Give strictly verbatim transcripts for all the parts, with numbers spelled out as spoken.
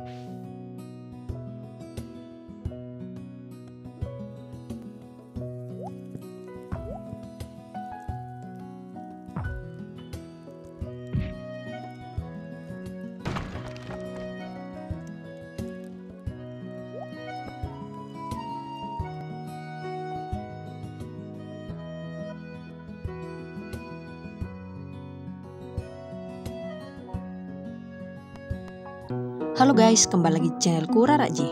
Halo guys, kembali lagi di channelku Rara J.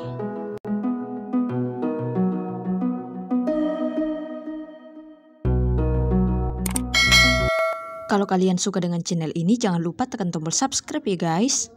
Kalau kalian suka dengan channel ini, jangan lupa tekan tombol subscribe ya guys.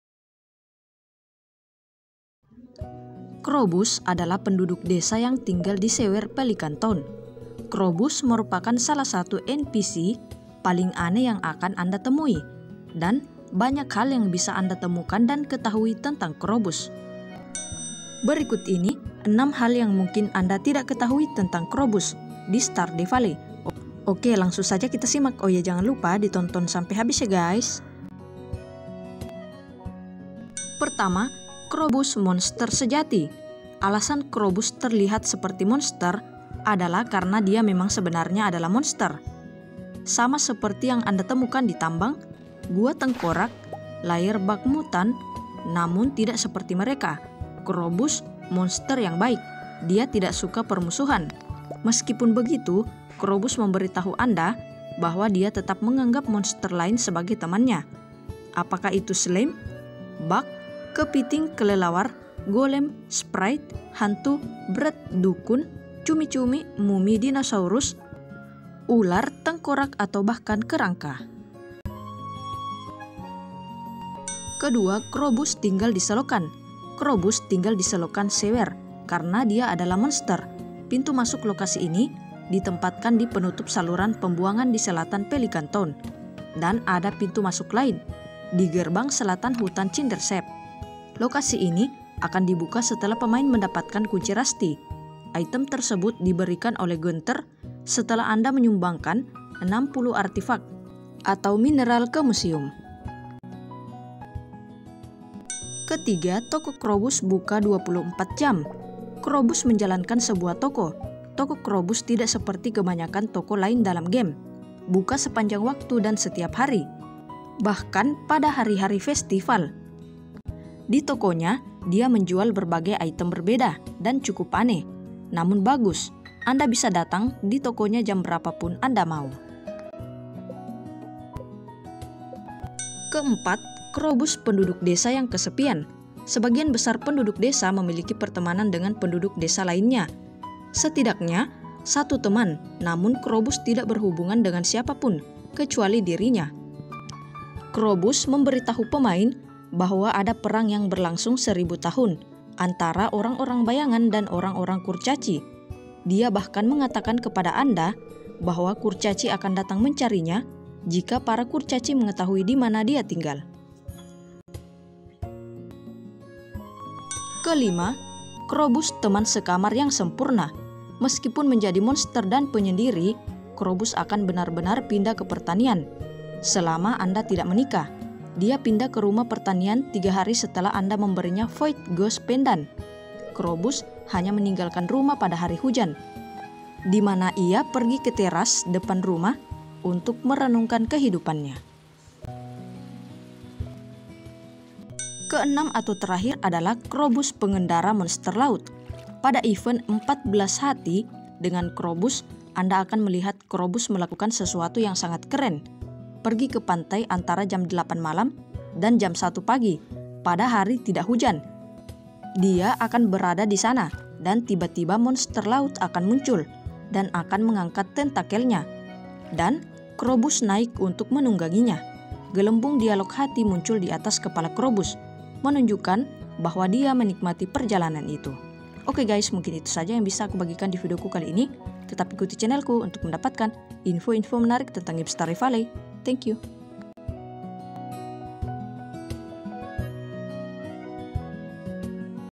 Krobus adalah penduduk desa yang tinggal di Sewer Pelican Town. Krobus merupakan salah satu N P C paling aneh yang akan Anda temui, dan banyak hal yang bisa Anda temukan dan ketahui tentang Krobus. Berikut ini enam hal yang mungkin Anda tidak ketahui tentang Krobus di Stardew Valley. Oke, langsung saja kita simak. Oh ya, jangan lupa ditonton sampai habis ya guys. Pertama, Krobus monster sejati. Alasan Krobus terlihat seperti monster adalah karena dia memang sebenarnya adalah monster. Sama seperti yang Anda temukan di tambang, gua tengkorak, layar bak mutan, namun tidak seperti mereka. Krobus monster yang baik. Dia tidak suka permusuhan. Meskipun begitu, Krobus memberitahu Anda bahwa dia tetap menganggap monster lain sebagai temannya. Apakah itu slime, bug, kepiting kelelawar, golem, sprite, hantu, berat dukun, cumi-cumi, mumi dinosaurus, ular, tengkorak, atau bahkan kerangka. Kedua, Krobus tinggal di selokan. Krobus tinggal di selokan Sewer karena dia adalah monster. Pintu masuk lokasi ini ditempatkan di penutup saluran pembuangan di selatan Pelican Town. Dan ada pintu masuk lain di gerbang selatan hutan Cindersap. Lokasi ini akan dibuka setelah pemain mendapatkan kunci Rusty. Item tersebut diberikan oleh Gunther setelah Anda menyumbangkan enam puluh artefak atau mineral ke museum. Ketiga, toko Krobus buka dua puluh empat jam. Krobus menjalankan sebuah toko. Toko Krobus tidak seperti kebanyakan toko lain dalam game. Buka sepanjang waktu dan setiap hari. Bahkan pada hari-hari festival. Di tokonya, dia menjual berbagai item berbeda dan cukup aneh. Namun bagus, Anda bisa datang di tokonya jam berapapun Anda mau. Keempat, Krobus penduduk desa yang kesepian. Sebagian besar penduduk desa memiliki pertemanan dengan penduduk desa lainnya. Setidaknya satu teman, namun Krobus tidak berhubungan dengan siapapun, kecuali dirinya. Krobus memberitahu pemain bahwa ada perang yang berlangsung seribu tahun antara orang-orang bayangan dan orang-orang kurcaci. Dia bahkan mengatakan kepada Anda bahwa kurcaci akan datang mencarinya jika para kurcaci mengetahui di mana dia tinggal. Kelima, Krobus teman sekamar yang sempurna. Meskipun menjadi monster dan penyendiri, Krobus akan benar-benar pindah ke pertanian. Selama Anda tidak menikah, dia pindah ke rumah pertanian tiga hari setelah Anda memberinya Void Ghost Pendant. Krobus hanya meninggalkan rumah pada hari hujan, di mana ia pergi ke teras depan rumah untuk merenungkan kehidupannya. Keenam atau terakhir adalah Krobus pengendara monster laut. Pada event empat belas hati dengan Krobus, Anda akan melihat Krobus melakukan sesuatu yang sangat keren. Pergi ke pantai antara jam delapan malam dan jam satu pagi pada hari tidak hujan. Dia akan berada di sana dan tiba-tiba monster laut akan muncul dan akan mengangkat tentakelnya. Dan Krobus naik untuk menungganginya. Gelembung dialog hati muncul di atas kepala Krobus, menunjukkan bahwa dia menikmati perjalanan itu. Oke guys, mungkin itu saja yang bisa aku bagikan di videoku kali ini. Tetap ikuti channelku untuk mendapatkan info-info menarik tentang game Stardew Valley. Thank you.